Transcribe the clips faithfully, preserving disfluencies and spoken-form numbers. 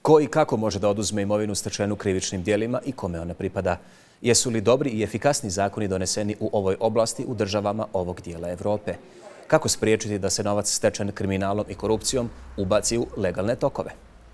Ko i kako može da oduzme imovinu stečenu krivičnim djelima i kome ona pripada? Jesu li dobri i efikasni zakoni doneseni u ovoj oblasti u državama ovog dijela Evrope? Kako spriječiti da se novac stečen kriminalom i korupcijom ubaci u legalne tokove?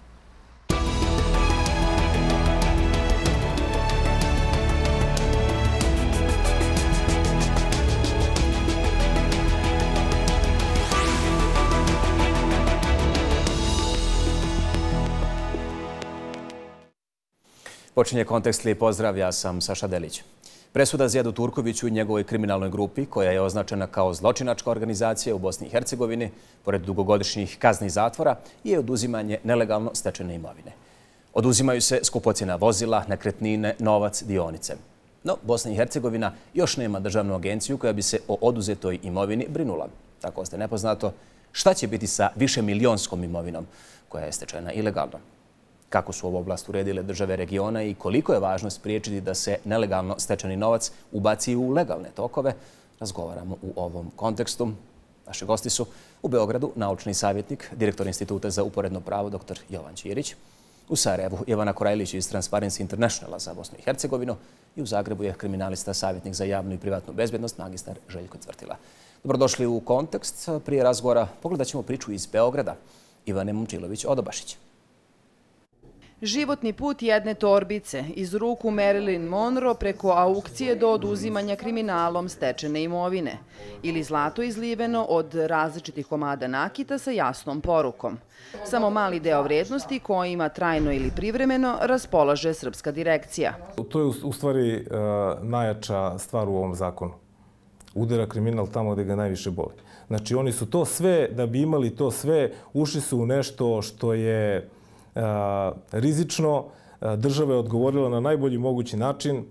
Počinje Kontekst, lijep pozdrav, ja sam Saša Delić. Presuda Zijadu Turkoviću i njegovoj kriminalnoj grupi, koja je označena kao zločinačka organizacija u Bosni i Hercegovini, pored dugogodišnjih kazni zatvora, je oduzimanje nelegalno stečene imovine. Oduzimaju se skupocjena vozila, nekretnine, novac, dionice. No, Bosna i Hercegovina još nema državnu agenciju koja bi se o oduzetoj imovini brinula. Tako ostaje nepoznato šta će biti sa višemilijonskom imovinom koja je stečena ilegalno. Kako su ovu oblast uredile države regiona i koliko je važno spriječiti da se nelegalno stečeni novac ubaci u legalne tokove, razgovaramo u ovom kontekstu. Naši gosti su u Beogradu naučni savjetnik, direktor Instituta za uporedno pravo dr Jovan Ćirić, u Sarajevu Ivana Korajlić iz Transparency Internationala za Bosnu i Hercegovinu i u Zagrebu je kriminalista, savjetnik za javnu i privatnu bezbjednost, magistar Željko Cvrtila. Dobrodošli u Kontekst. Prije razgovora pogledat ćemo priču iz Beograda. Ivane Momčilović-Odobašić. Životni put jedne torbice, iz ruku Marilyn Monroe preko aukcije do oduzimanja kriminalom stečene imovine. Ili zlato izliveno od različitih komada nakita sa jasnom porukom. Samo mali deo vrednosti kojima trajno ili privremeno raspolaže srpska direkcija. To je u stvari najjača stvar u ovom zakonu. Udara kriminal tamo gdje ga najviše boli. Znači oni su to sve, da bi imali to sve, ušli su u nešto što je rizično. Država je odgovorila na najbolji mogući način.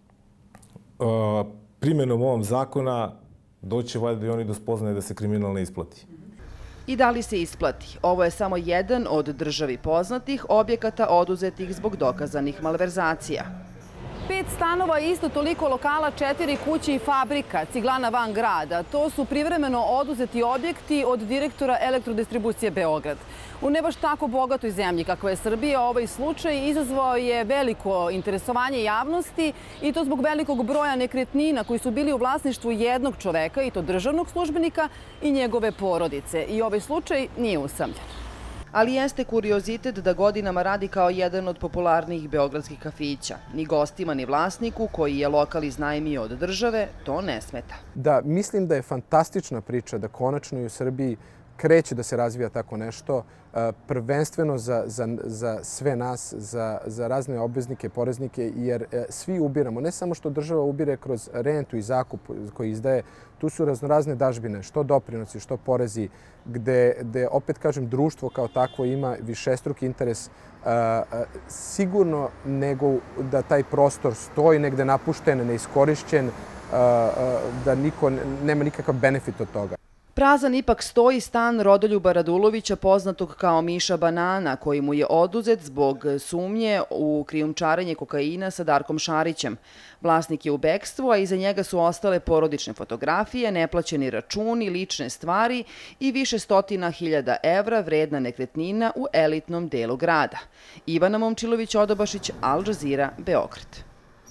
Primjenom ovog zakona doće valjda i oni do spoznaje da se kriminal ne isplati. I da li se isplati? Ovo je samo jedan od državi poznatih objekata oduzetih zbog dokazanih malverzacija. Pet stanova, isto toliko lokala, četiri kuće i fabrika, ciglana van grada. To su privremeno oduzeti objekti od direktora Elektrodistribucije Beograd. U ne baš tako bogatoj zemlji kakva je Srbija, ovaj slučaj izazvao je veliko interesovanje javnosti i to zbog velikog broja nekretnina koji su bili u vlasništvu jednog čoveka, i to državnog službenika, i njegove porodice. I ovaj slučaj nije usamljen. Ali jeste kuriozitet da godinama radi kao jedan od popularnijih beogradskih kafića. Ni gostima, ni vlasniku, koji je lokal iznajmio od države, to ne smeta. Da, mislim da je fantastična priča da konačno i u Srbiji kreće da se razvija tako nešto, prvenstveno za, za, za sve nas, za, za razne obveznike, poreznike, jer svi ubiramo, ne samo što država ubire kroz rentu i zakup koji izdaje, tu su raznorazne dažbine, što doprinosi, što porezi, gde, gde opet kažem, društvo kao takvo ima višestruki interes sigurno nego da taj prostor stoji negde napušten, neiskorišćen, da niko nema nikakav benefit od toga. Prazan ipak stoji stan Rodoljuba Radulovića, poznatog kao Miša Banana, koji mu je oduzet zbog sumnje u krijumčarenje kokaina sa Darkom Šarićem. Vlasnik je u bekstvu, a iza njega su ostale porodične fotografije, neplaćeni računi, lične stvari i više stotina hiljada evra vredna nekretnina u elitnom delu grada. Ivana Momčilović-Odobašić, Al Jazeera, Beograd.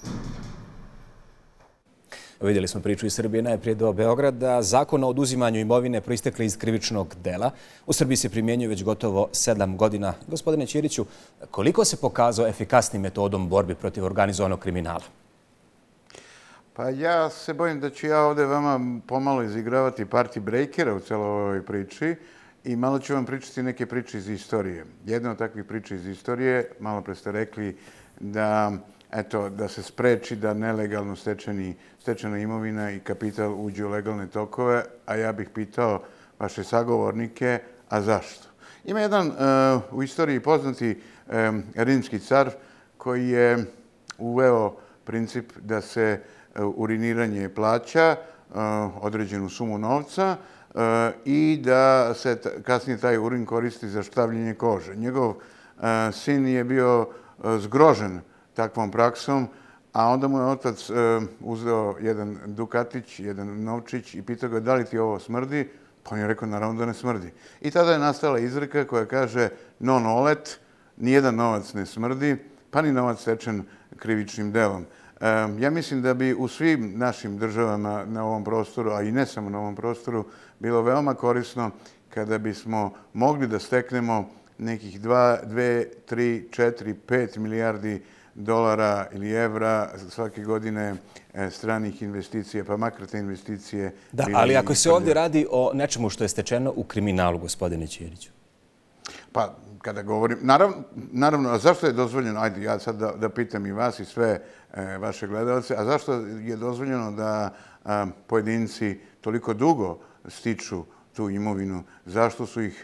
Vidjeli smo priču iz Srbije, najprije do Beograda. Zakon o oduzimanju imovine proistekli iz krivičnog dela u Srbiji se primjenjuje već gotovo sedam godina. Gospodine Ćiriću, koliko se pokazao efikasnim metodom borbi protiv organizovanog kriminala? Pa ja se bojim da ću ja ovdje vama pomalo izigravati party breakera u celoj ovoj priči i malo ću vam pričati neke priče iz istorije. Jedna od takvih priča iz istorije, malo pre ste rekli da Eto, da se spreči da nelegalno stečeni, stečena imovina i kapital uđe u legalne tokove, a ja bih pitao vaše sagovornike, a zašto? Ima jedan uh, u istoriji poznati um, rimski car koji je uveo princip da se uh, uriniranje plaća uh, određenu sumu novca uh, i da se kasnije taj urin koristi za štavljenje kože. Njegov uh, sin je bio uh, zgrožen takvom praksom, a onda mu je otac uzeo jedan dukatić, jedan novčić i pitao ga da li ti ovo smrdi, pa on je rekao naravno da ne smrdi. I tada je nastala izreka koja kaže non olet, nijedan novac ne smrdi, pa ni novac stečen krivičnim delom. Ja mislim da bi u svim našim državama na ovom prostoru, a i ne samo na ovom prostoru, bilo veoma korisno kada bismo mogli da steknemo nekih dve, tri, četiri, pet milijardi dolara ili evra svake godine stranih investicija, pa makar te investicije... Da, ali ako se ovdje radi o nečemu što je stečeno u kriminalu, gospodine Ćiriću? Pa, kada govorim... Naravno, a zašto je dozvoljeno, ajde, ja sad da pitam i vas i sve vaše gledalce, a zašto je dozvoljeno da pojedinci toliko dugo stiču tu imovinu? Zašto su ih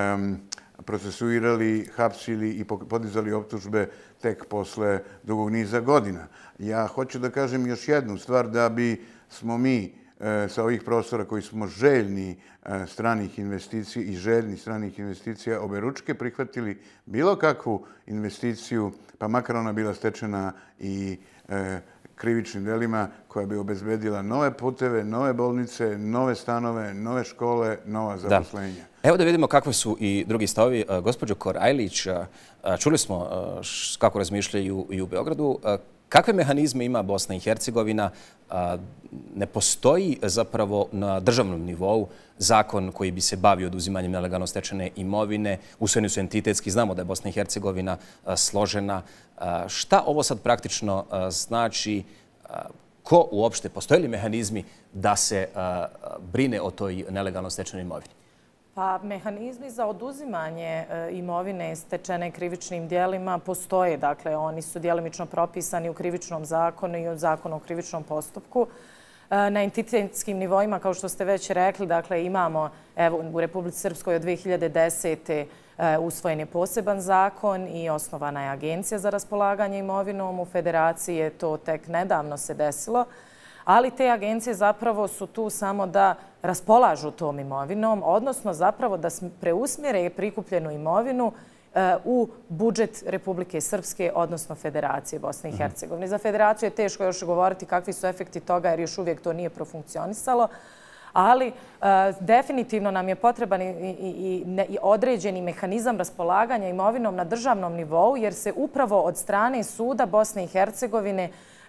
procesuirali, hapsili i podizali optužbe tek posle dugog niza godina? Ja hoću da kažem još jednu stvar, da bi smo mi sa ovih prostora koji smo željni stranih investicija i željni stranih investicija oberučke prihvatili bilo kakvu investiciju, pa makar ona bila stečena i krivičnim delima, koja bi obezbedila nove puteve, nove bolnice, nove stanove, nove škole, nova zaposlenja. Evo da vidimo kakve su i drugi stavovi. Gospođo Korajlić, čuli smo kako razmišljaju i u Beogradu. Kakve mehanizme ima Bosna i Hercegovina? Ne postoji zapravo na državnom nivou zakon koji bi se bavio oduzimanjem nelegalno stečene imovine. Usvojeni su entitetski, znamo da je Bosna i Hercegovina složena. Šta ovo sad praktično znači? Ko uopšte, postoje li mehanizmi da se brine o toj nelegalno stečenoj imovini? Pa mehanizmi za oduzimanje imovine stečene krivičnim dijelima postoje. Dakle, oni su djelimično propisani u krivičnom zakonu i u zakonu o krivičnom postupku. Na entitetskim nivoima, kao što ste već rekli, dakle, imamo evo, u Republici Srpskoj od dve hiljade desete. usvojen je poseban zakon i osnovana je Agencija za raspolaganje imovinom. U Federaciji je to tek nedavno se desilo. Ali te agencije zapravo su tu samo da raspolažu tom imovinom, odnosno zapravo da preusmjere prikupljenu imovinu u budžet Republike Srpske, odnosno Federacije Bosne i Hercegovine. Za Federaciju je teško još govoriti kakvi su efekti toga, jer još uvijek to nije profunkcionisalo. Ali definitivno nam je potreban i određeni mehanizam raspolaganja imovinom na državnom nivou, jer se upravo od strane suda Bosne i Hercegovine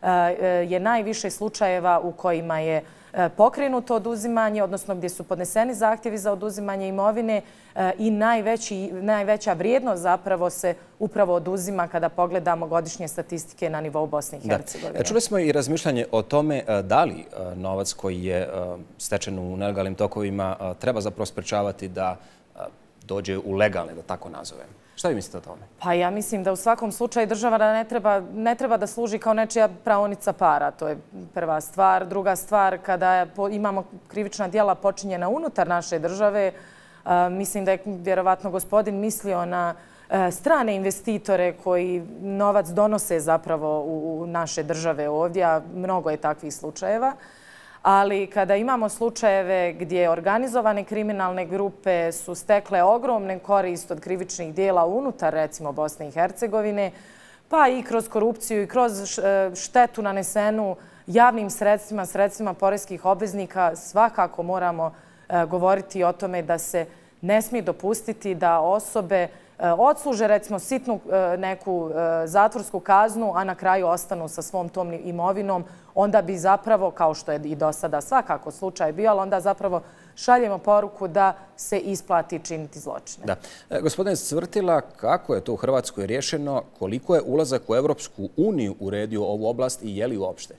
je najviše slučajeva u kojima je pokrenuto oduzimanje, odnosno gdje su podneseni zahtjevi za oduzimanje imovine i najveća vrijednost zapravo se upravo oduzima kada pogledamo godišnje statistike na nivou Bosne i Hercegovine. Čuli smo i razmišljanje o tome da li novac koji je stečen u nelegalnim tokovima treba zapravo sprečavati da dođe u legalne, da tako nazovem. Šta vi mislite o tome? Pa ja mislim da u svakom slučaju država ne treba da služi kao nečija praonica para. To je prva stvar. Druga stvar, kada imamo krivična djela počinjena unutar naše države, mislim da je vjerovatno gospodin mislio na strane investitore koji novac donose zapravo u naše države ovdje, a mnogo je takvih slučajeva. Ali kada imamo slučajeve gdje organizovane kriminalne grupe su stekle ogromne korist od krivičnih dijela unutar, recimo, Bosne i Hercegovine, pa i kroz korupciju i kroz štetu nanesenu javnim sredstvima, sredstvima poreskih obveznika, svakako moramo govoriti o tome da se ne smije dopustiti da osobe odsluže, recimo, sitnu neku zatvorsku kaznu, a na kraju ostanu sa svom tom imovinom. Onda bi zapravo, kao što je i do sada svakako slučaj bio, ali onda zapravo šaljemo poruku da se isplati činiti zločine. Da. Gospodine Cvrtila, kako je to u Hrvatskoj rješeno? Koliko je ulazak u Evropsku uniju uredio ovu oblast i je li uopšte?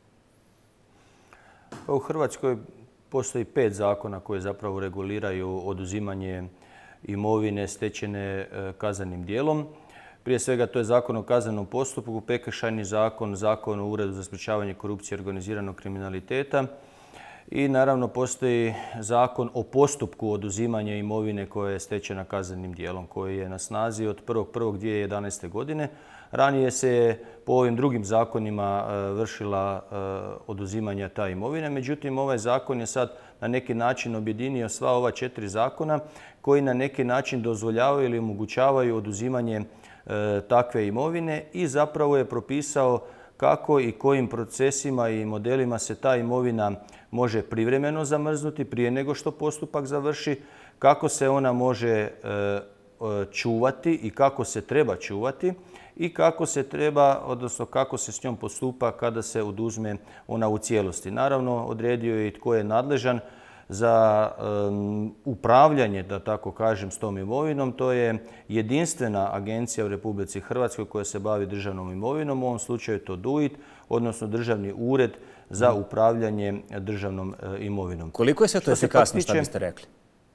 Pa u Hrvatskoj postoji pet zakona koje zapravo reguliraju oduzimanje imovine stečene kaznenim dijelom. Prije svega to je Zakon o kaznenom postupku, Prekršajni zakon, Zakon o Uredu za sprječavanje korupcije i organiziranog kriminaliteta i naravno postoji Zakon o postupku oduzimanja imovine koja je stečena kaznenim dijelom koji je na snazi od prvog prvog dvije hiljade jedanaeste. godine. Ranije se po ovim drugim zakonima vršila oduzimanja ta imovine, međutim ovaj zakon je sad na neki način objedinio sva ova četiri zakona koji na neki način dozvoljavaju ili omogućavaju oduzimanje takve imovine i zapravo je propisao kako i kojim procesima i modelima se ta imovina može privremeno zamrznuti prije nego što postupak završi, kako se ona može čuvati i kako se treba čuvati i kako se treba, odnosno kako se s njom postupa kada se oduzme ona u cijelosti. Naravno, odredio je i tko je nadležan za um, upravljanje, da tako kažem, s tom imovinom. To je jedinstvena agencija u Republici Hrvatskoj koja se bavi državnom imovinom. U ovom slučaju je to D U I T, odnosno Državni ured za upravljanje državnom uh, imovinom. Koliko je sve to efikasno, šta biste rekli?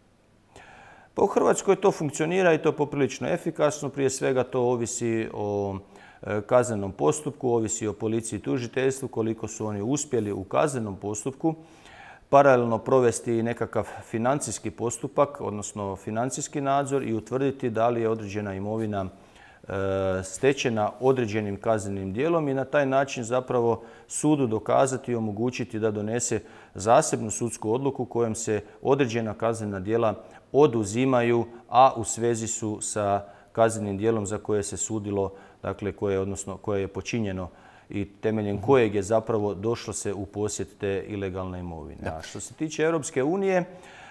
Pa u Hrvatskoj to funkcionira i to poprilično efikasno. Prije svega to ovisi o e, kaznenom postupku, ovisi o policiji i tužiteljstvu, koliko su oni uspjeli u kaznenom postupku paralelno provesti nekakav financijski postupak, odnosno financijski nadzor i utvrditi da li je određena imovina e, stečena određenim kaznenim dijelom i na taj način zapravo sudu dokazati i omogućiti da donese zasebnu sudsku odluku kojom se određena kaznena djela oduzimaju, a u svezi su sa kaznenim dijelom za koje se sudilo, dakle koje, odnosno koje je počinjeno i temeljem kojeg je zapravo došlo se u posjed te ilegalne imovine. A što se tiče Europske unije,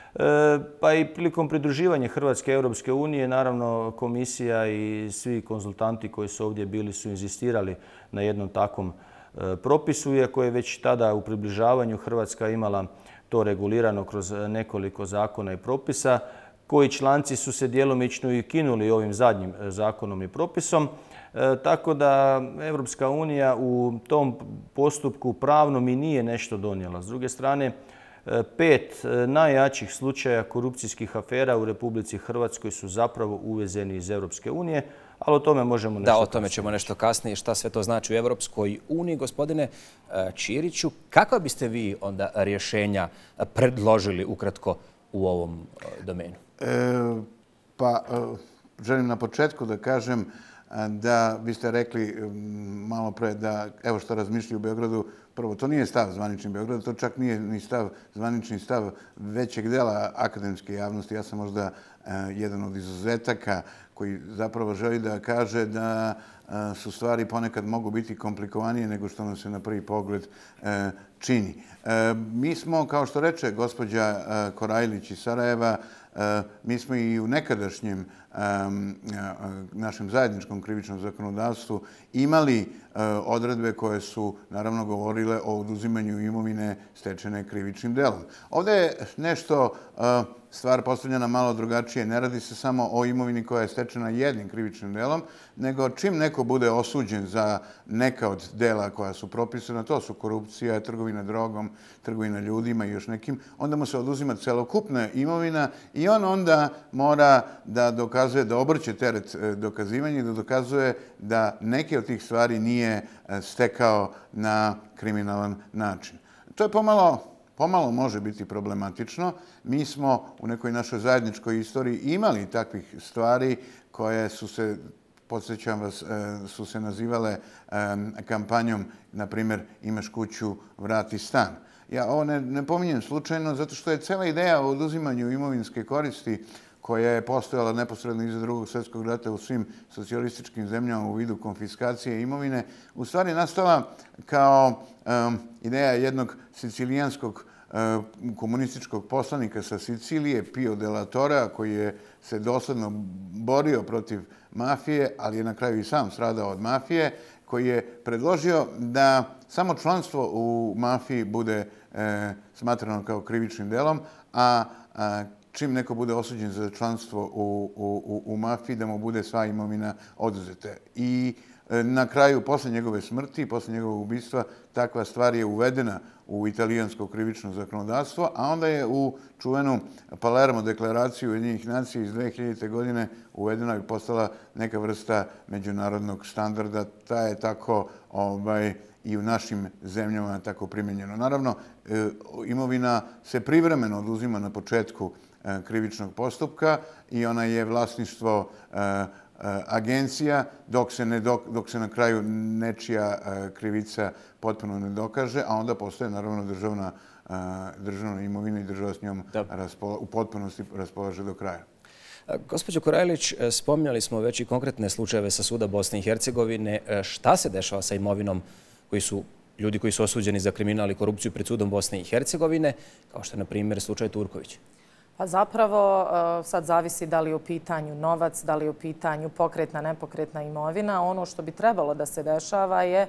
pa i prilikom pridruživanja Hrvatske Europske unije, naravno komisija i svi konzultanti koji su ovdje bili su inzistirali na jednom takvom propisu, iako je već tada u približavanju Hrvatska imala to regulirano kroz nekoliko zakona i propisa, koji članci su se djelomično i ukinuli ovim zadnjim zakonom i propisom. E, tako da Europska unija u tom postupku pravnom i nije nešto donijela. S druge strane, pet najjačih slučaja korupcijskih afera u Republici Hrvatskoj su zapravo uvezeni iz Europske unije, ali o tome možemo nešto Da, o tome ćemo nešto kasnije. Šta sve to znači u Europskoj uniji? Gospodine Ćiriću, kakva biste vi onda rješenja predložili ukratko u ovom domenu? E, pa, želim na početku da kažem da vi ste rekli malo pre da evo što razmišljaju u Beogradu. Prvo, to nije stav zvanični Beograda, to čak nije ni stav, zvanični stav većeg dela akademske javnosti. Ja sam možda jedan od izuzetaka koji zapravo želi da kaže da su stvari ponekad mogu biti komplikovanije nego što nam se na prvi pogled čini. Mi smo, kao što reče gospođa Korajlić iz Sarajeva, mi smo i u nekadašnjem našem zajedničkom krivičnom zakonodavstvu imali odredbe koje su naravno govorile o oduzimanju imovine stečene krivičnim delom. Ovdje je nešto stvar postavljena malo drugačije. Ne radi se samo o imovini koja je stečena jednim krivičnim delom, nego čim neko bude osuđen za neka od dela koja su propisana, to su korupcija, trgovina drogom, trgovina ljudima i još nekim, onda mu se oduzima celokupna imovina i on onda mora da dokazuje, da obrće teret dokazivanja i da dokazuje da neke od tih stvari nije stekao na kriminalan način. To je pomalo Pomalo može biti problematično. Mi smo u nekoj našoj zajedničkoj istoriji imali takvih stvari koje su se, podsjećam vas, su se nazivale kampanjom, na primjer, imaš kuću, vrati stan. Ja ovo ne, ne pominjem slučajno zato što je cela ideja o oduzimanju imovinske koristi koja je postojala neposredno iza drugog svjetskog rata u svim socijalističkim zemljama u vidu konfiskacije imovine, u stvari nastala kao um, ideja jednog sicilijanskog um, komunističkog poslanika sa Sicilije, Pio della Torrea, koji je se dosledno borio protiv mafije, ali je na kraju i sam stradao od mafije, koji je predložio da samo članstvo u mafiji bude e, smatrano kao krivičnim delom, a, a čim neko bude osuđen za članstvo u, u, u mafiji, da mu bude sva imovina oduzete. I na kraju, posle njegove smrti, posle njegovog ubistva, takva stvar je uvedena u italijansko krivično zakonodavstvo, a onda je u čuvenu Palermo deklaraciju Ujedinjenih nacija iz dve hiljadite. godine uvedena i postala neka vrsta međunarodnog standarda. Ta je tako ovaj, i u našim zemljama tako primjenjeno. Naravno, imovina se privremeno oduzima na početku krivičnog postupka i ona je vlasništvo agencija dok se, ne dok, dok se na kraju nečija krivica potpuno ne dokaže, a onda postoje naravno državna, državna imovina i država s njom raspola, u potpunosti raspolaže do kraja. Gospođo Korajlić, spominjali smo već i konkretne slučajeve sa suda Bosne i Hercegovine. Šta se dešava sa imovinom koji su ljudi koji su osuđeni za kriminal i korupciju pred sudom Bosne i Hercegovine, kao što je na primjer slučaj Turković? Pa zapravo sad zavisi da li je u pitanju novac, da li je u pitanju pokretna, nepokretna imovina. Ono što bi trebalo da se dešava je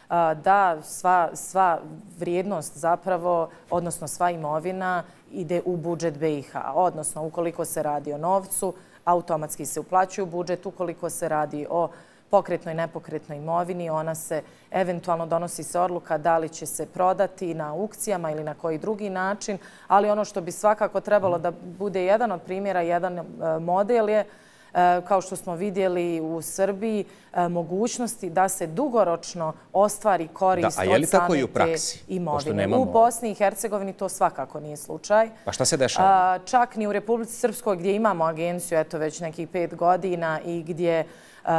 da sva, sva vrijednost zapravo, odnosno sva imovina ide u budžet B i H. Odnosno, ukoliko se radi o novcu, automatski se uplaćuje u budžet. Ukoliko se radi o pokretnoj i nepokretnoj imovini, ona se eventualno donosi se odluka da li će se prodati na aukcijama ili na koji drugi način. Ali ono što bi svakako trebalo da bude jedan od primjera, jedan model je, kao što smo vidjeli u Srbiji, mogućnosti da se dugoročno ostvari korist od same te imovine. U Bosni i Hercegovini to svakako nije slučaj. Pa šta se dešava? Čak ni u Republici Srpskoj gdje imamo agenciju eto već nekih pet godina i gdje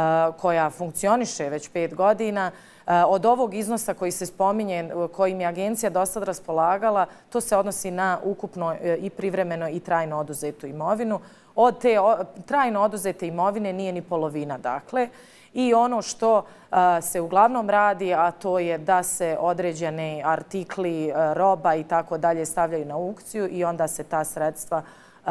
koja funkcioniše već pet godina, od ovog iznosa koji se spominje, kojim je agencija do sad raspolagala, to se odnosi na ukupno i privremeno i trajno oduzetu imovinu. Od te trajno oduzete imovine nije ni polovina, dakle. I ono što se uglavnom radi, a to je da se određene artikli, roba i tako dalje stavljaju na aukciju i onda se ta sredstva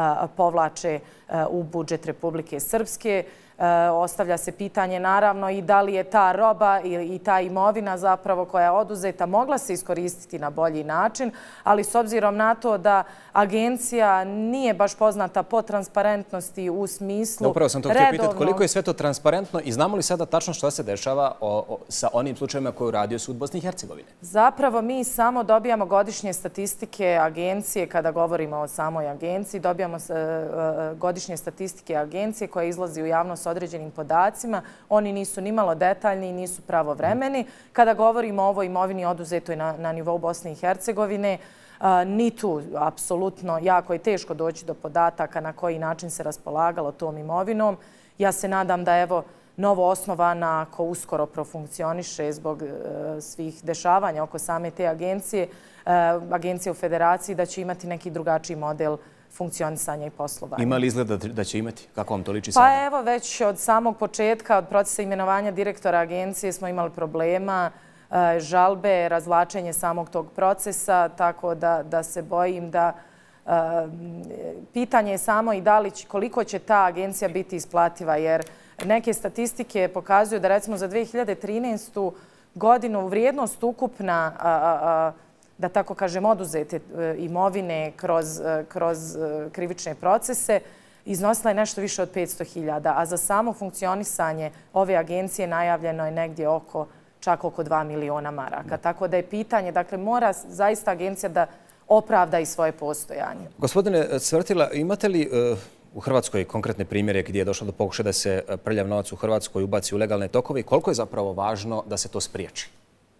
povlače u budžet Republike Srpske. Ostavlja se pitanje naravno i da li je ta roba i ta imovina zapravo koja je oduzeta mogla se iskoristiti na bolji način, ali s obzirom na to da agencija nije baš poznata po transparentnosti u smislu redovnog... Upravo sam to htio pitati koliko je sve to transparentno i znamo li sada tačno što se dešava sa onim slučajima koje uradio sud Bosne i Hercegovine? Zapravo mi samo dobijamo godišnje statistike agencije, kada govorimo o samoj agenciji, dobijamo godišnje statistike agencije koja izlazi u javnost određenim podacima. Oni nisu ni malo detaljni i nisu pravovremeni. Kada govorimo o ovoj imovini oduzetoj na, na nivou Bosne i Hercegovine, ni tu apsolutno jako je teško doći do podataka na koji način se raspolagalo tom imovinom. Ja se nadam da evo novo osnovana, ako uskoro profunkcioniše zbog svih dešavanja oko same te agencije, agencije u federaciji, da će imati neki drugačiji model funkcionisanja i poslovanja. Ima li izgleda da će imati? Kako vam to liči sada? Pa evo, već od samog početka, od procesa imenovanja direktora agencije smo imali problema, žalbe, razvlačenje samog tog procesa, tako da, da se bojim da uh, pitanje je samo i da li, koliko će ta agencija biti isplativa, jer neke statistike pokazuju da recimo za dve hiljade trinaestu. godinu vrijednost ukupna uh, uh, da tako kažem, oduzete imovine kroz, kroz krivične procese, iznosila je nešto više od petsto hiljada, a za samo funkcionisanje ove agencije najavljeno je negdje oko, čak oko dva miliona maraka. Tako da je pitanje, dakle, mora zaista agencija da opravda i svoje postojanje. Gospodine Cvrtila, imate li u Hrvatskoj konkretne primjere gdje je došlo do pokušaja da se prljav novac u Hrvatskoj ubaci u legalne tokove i koliko je zapravo važno da se to spriječi?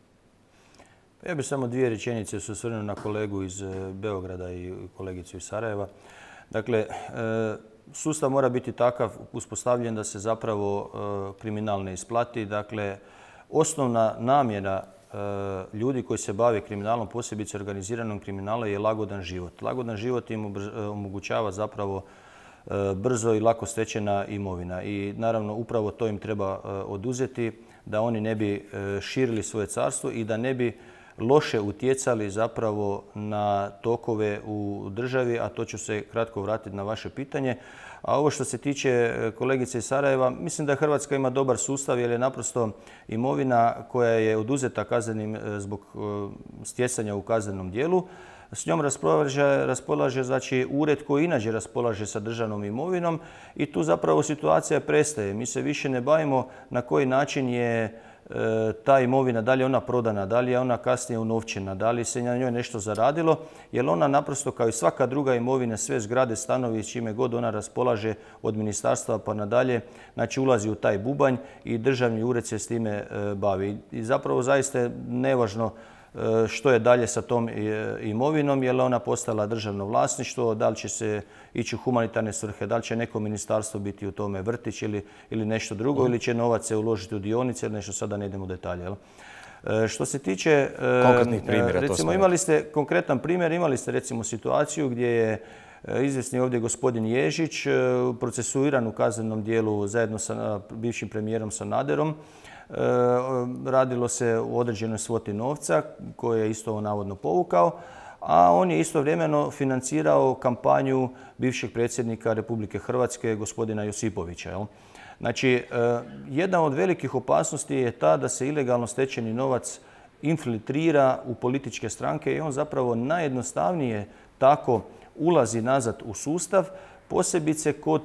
Ja bih samo dvije rečenice se osvrnuo na kolegu iz Beograda i kolegicu iz Sarajeva. Dakle, sustav mora biti takav uspostavljen da se zapravo kriminal ne isplati. Dakle, osnovna namjera ljudi koji se bave kriminalom, posebice organiziranom kriminalom, je lagodan život. Lagodan život im omogućava zapravo brzo i lako stečena imovina. I naravno upravo to im treba oduzeti da oni ne bi širili svoje carstvo i da ne bi loše utjecali zapravo na tokove u državi, a to ću se kratko vratiti na vaše pitanje. A ovo što se tiče kolegice iz Sarajeva, mislim da Hrvatska ima dobar sustav jer je naprosto imovina koja je oduzeta kaznenim zbog stjecanja u kaznenom dijelu. S njom raspolaže, raspolaže znači, ured koji inače raspolaže sa državnom imovinom i tu zapravo situacija prestaje. Mi se više ne bavimo na koji način je ta imovina, da li je ona prodana, da li je ona kasnije unovčena, da li se na njoj nešto zaradilo, jer ona naprosto kao i svaka druga imovina, sve zgrade, stanovi, s čime god ona raspolaže od ministarstva pa nadalje, znači ulazi u taj bubanj i državni ured se s time bavi. I zapravo zaista je nevažno što je dalje sa tom imovinom, je li ona postala državno vlasništvo, da li će se ići u humanitarne svrhe, da li će neko ministarstvo biti u tome vrtić ili, ili nešto drugo, ili će novac se uložiti u dionice ili nešto, sada ne idemo u detalje. Jel? Što se tiče, konkretnih primjera, recimo, imali ste konkretan primjer, imali ste recimo situaciju gdje je izvjesni ovdje gospodin Ježić procesuiran u kaznenom dijelu zajedno sa bivšim premijerom Sanaderom. Radilo se u određenoj svoti novca koje je isto navodno povukao, a on je istovremeno financirao kampanju bivšeg predsjednika Republike Hrvatske, gospodina Josipovića. Znači, jedna od velikih opasnosti je ta da se ilegalno stečeni novac infiltrira u političke stranke i on zapravo najjednostavnije tako ulazi nazad u sustav, posebice kod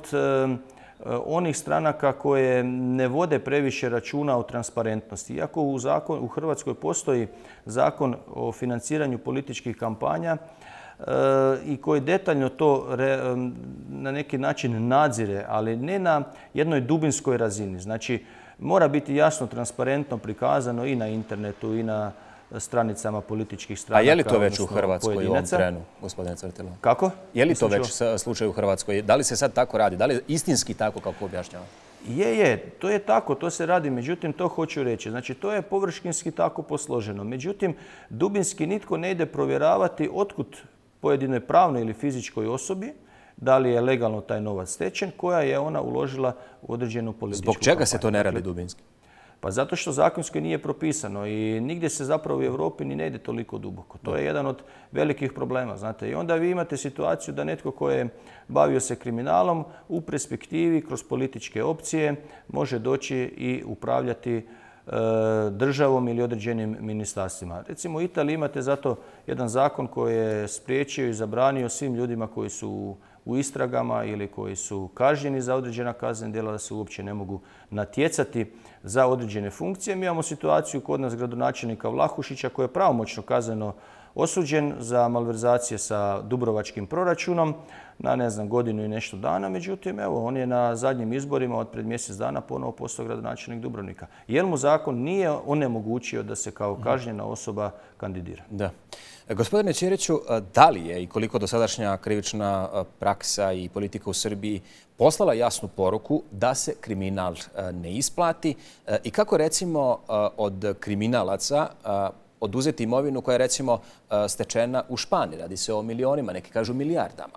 onih stranaka koje ne vode previše računa o transparentnosti. Iako u, zakon, u Hrvatskoj postoji zakon o financiranju političkih kampanja e, i koji detaljno to re, na neki način nadzire, ali ne na jednoj dubinskoj razini. Znači, mora biti jasno, transparentno prikazano i na internetu i na stranicama političkih stranaka. A je li to već u Hrvatskoj u ovom trenu, gospodine Cvrtilo? Kako? Je li to već slučaj u Hrvatskoj? Da li se sad tako radi? Da li je istinski tako kako objašnjava? Je, je. To je tako. To se radi. Međutim, to hoću reći. Znači, to je površinski tako posloženo. Međutim, dubinski nitko ne ide provjeravati otkud pojedinoj pravnoj ili fizičkoj osobi da li je legalno taj novac stečen, koja je ona uložila u određenu političku kampanju. Zbog čega se to ne radi dubinski? Pa zato što zakonski nije propisano i nigdje se zapravo u Europi ni ne ide toliko duboko. To je jedan od velikih problema, znate. I onda vi imate situaciju da netko ko je bavio se kriminalom u perspektivi kroz političke opcije može doći i upravljati e, državom ili određenim ministarstvima. Recimo u Italiji imate zato jedan zakon koji je spriječio i zabranio svim ljudima koji su u istragama ili koji su kažnjeni za određena kaznena djela da se uopće ne mogu natjecati za određene funkcije. Mi imamo situaciju kod nas gradonačelnika Vlahušića koji je pravomoćno kazneno osuđen za malverzacije sa dubrovačkim proračunom na, ne znam, godinu i nešto dana. Međutim, evo, on je na zadnjim izborima od pred mjesec dana ponovo postao gradonačelnik Dubrovnika. Jer mu zakon nije onemogućio da se kao kažnjena osoba kandidira. Da. Gospodine Ćiriću, da li je i koliko dosadašnja krivična praksa i politika u Srbiji poslala jasnu poruku da se kriminal ne isplati i kako recimo od kriminalaca oduzeti imovinu koja je recimo stečena u Španiji? Radi se o milionima, neki kažu milijardama.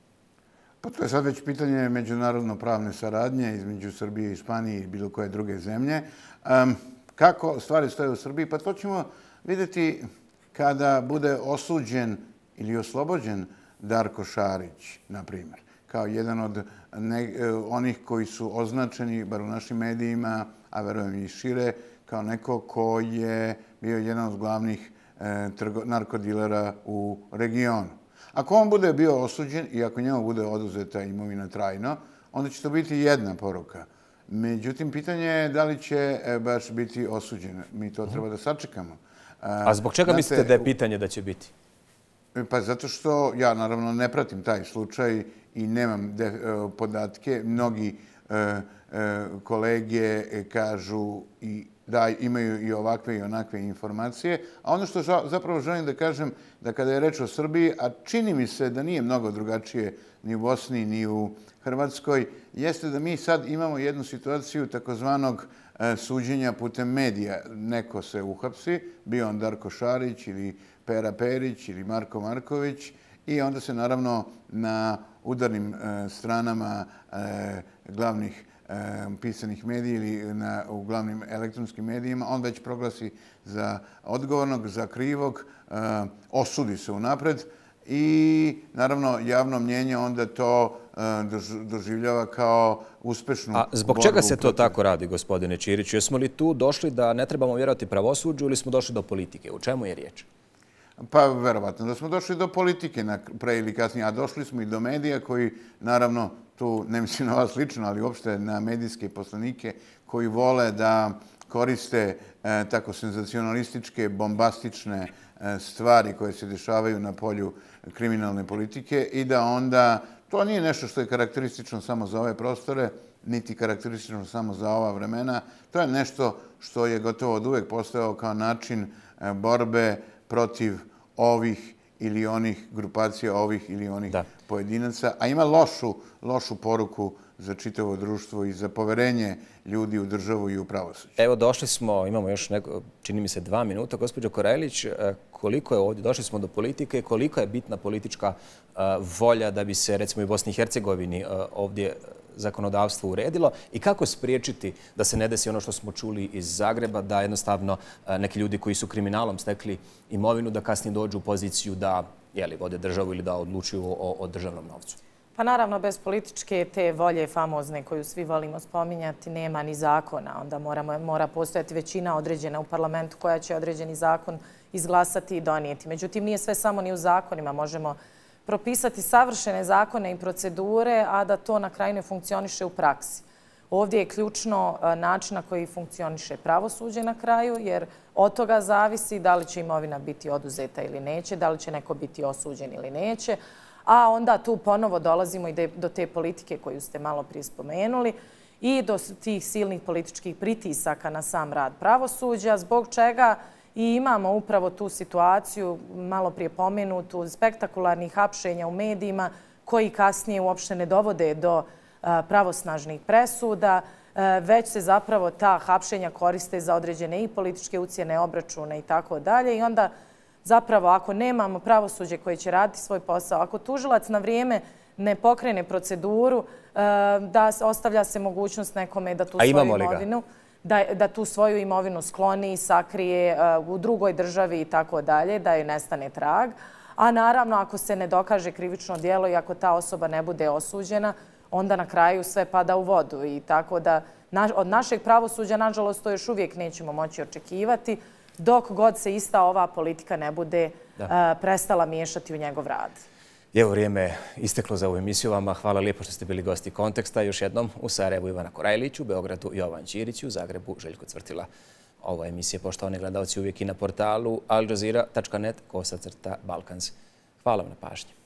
Pa to je sad već pitanje međunarodno-pravne saradnje između Srbije i Španije i bilo koje druge zemlje. Um, kako stvari stoje u Srbiji? Pa to ćemo vidjeti kada bude osuđen ili oslobođen Darko Šarić, na primjer, kao jedan od ne, onih koji su označeni, bar u našim medijima, a verujem i šire, kao neko ko je bio jedan od glavnih e, trgo, narkodilera u regionu. Ako on bude bio osuđen i ako njemu bude oduzeta imovina trajno, onda će to biti jedna poruka. Međutim, pitanje je da li će baš biti osuđen. Mi to treba da sačekamo. A zbog čega mislite da je pitanje da će biti? Pa zato što ja naravno ne pratim taj slučaj i nemam de, podatke. Mnogi e, e, kolege kažu i da imaju i ovakve i onakve informacije. A ono što zapravo želim da kažem, da kada je reč o Srbiji, a čini mi se da nije mnogo drugačije ni u Bosni ni u Hrvatskoj, jeste da mi sad imamo jednu situaciju takozvanog suđenja putem medija. Neko se uhapsi, bio on Darko Šarić ili Pera Perić ili Marko Marković i onda se naravno na udarnim stranama glavnih pisanih medija ili na, u glavnim elektronskim medijima, on već proglasi za odgovornog, za krivog, osudi se unapred i naravno javno mnjenje onda to doživljava kao uspešnu borbu. A zbog čega se to tako radi, gospodine Ćiriću? Jesmo li tu došli da ne trebamo vjerovati pravosuđu ili smo došli do politike? U čemu je riječ? Pa verovatno da smo došli do politike pre ili kasnije, a došli smo i do medija koji, naravno, tu ne mislim na vas lično, ali uopšte na medijske poslanike koji vole da koriste e, tako senzacionalističke, bombastične e, stvari koje se dešavaju na polju kriminalne politike i da onda, to nije nešto što je karakteristično samo za ove prostore, niti karakteristično samo za ova vremena, to je nešto što je gotovo od uvek postojao kao način e, borbe protiv ovih ili onih grupacija, ovih ili onih da. pojedinaca, a ima lošu, lošu poruku za čitavo društvo i za poverenje ljudi u državu i u pravosuđe. Evo, došli smo, imamo još neko, čini mi se dva minuta. Gospođo Korelić, koliko je ovdje, došli smo do politike, koliko je bitna politička volja da bi se, recimo, i u Bosni i Hercegovini ovdje zakonodavstvo uredilo i kako spriječiti da se ne desi ono što smo čuli iz Zagreba, da jednostavno neki ljudi koji su kriminalom stekli imovinu, da kasnije dođu u poziciju da vode državu ili da odlučuju o državnom novcu? Pa naravno, bez političke te volje famozne koju svi volimo spominjati nema ni zakona. Onda mora postojati većina određena u parlamentu koja će određeni zakon izglasati i donijeti. Međutim, nije sve samo ni u zakonima. Možemo propisati savršene zakone i procedure, a da to na kraju ne funkcioniše u praksi. Ovdje je ključno način na koji funkcioniše pravosuđe na kraju, jer od toga zavisi da li će imovina biti oduzeta ili neće, da li će neko biti osuđen ili neće. A onda tu ponovo dolazimo i do te politike koju ste malo prije spomenuli i do tih silnih političkih pritisaka na sam rad pravosuđa, zbog čega i imamo upravo tu situaciju, malo prije pomenutu, spektakularnih hapšenja u medijima koji kasnije uopšte ne dovode do pravosnažnih presuda, već se zapravo ta hapšenja koriste za određene i političke ucjene, obračune i tako dalje. I onda zapravo ako nemamo pravosuđe koje će raditi svoj posao, ako tužilac na vrijeme ne pokrene proceduru, da ostavlja se mogućnost nekome da tu svoju imovinu, da tu svoju imovinu skloni, sakrije u drugoj državi i tako dalje, da joj nestane trag. A naravno, ako se ne dokaže krivično djelo i ako ta osoba ne bude osuđena, onda na kraju sve pada u vodu. I tako da od našeg pravosuđa, nažalost, to još uvijek nećemo moći očekivati, dok god se ista ova politika ne bude prestala miješati u njegov rad. Evo, vrijeme isteklo za ovu emisiju vama. Hvala lijepo što ste bili gosti Konteksta. Još jednom u Sarajevu Ivana Korajlić, u Beogradu Jovan Ćirić, u Zagrebu Željko Cvrtila. Ova emisija, poštovani gledalci, uvijek i na portalu al jazeera tačka net kosa crta balkans. Hvala vam na pažnji.